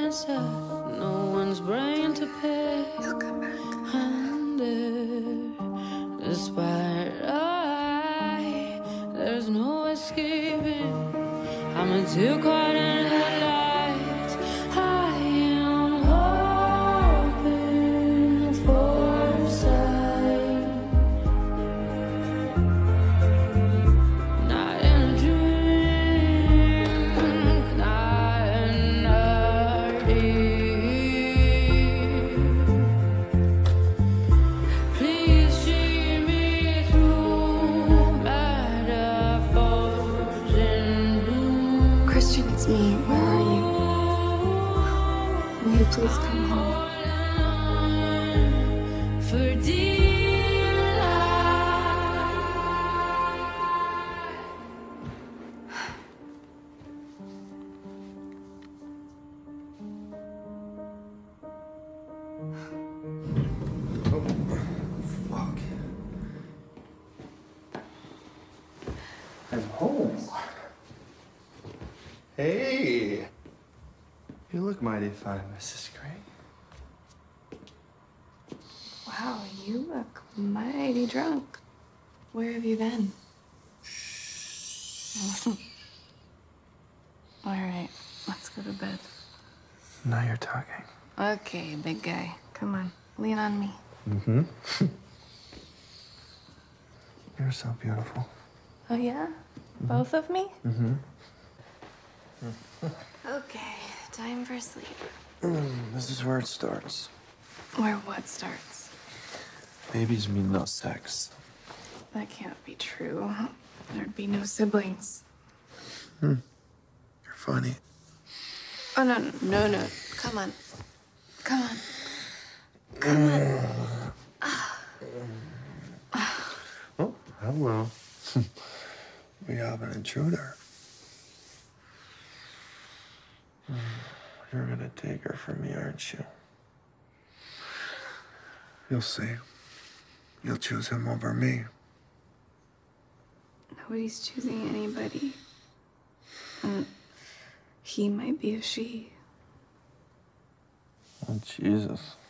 answer. No one's brain to pick. He'll come back. Despite there's no escaping. I'm a too caught in headlights. I am hoping for a sign. Not in a dream, not in a dream. Please see me through metaphors in blue. Christian, it's me. Where are you? Will you please come home? For dear life. Fuck. I'm home. Hey. You look mighty fine, Mrs. Gray. Wow, you look mighty drunk. Where have you been? All right, let's go to bed. Now you're talking. Okay, big guy. Come on, lean on me. Mm-hmm. You're so beautiful. Oh, yeah? Both of me? Mm-hmm. Okay, time for sleep. This is where it starts. Where what starts? Babies mean no sex. That can't be true. There'd be no siblings. You're funny. Oh, no. Come on. Come on. Come on. Oh, hello. We have an intruder. You're gonna take her from me, aren't you? You'll see. You'll choose him over me. Nobody's choosing anybody. And he might be a she. Oh, Jesus.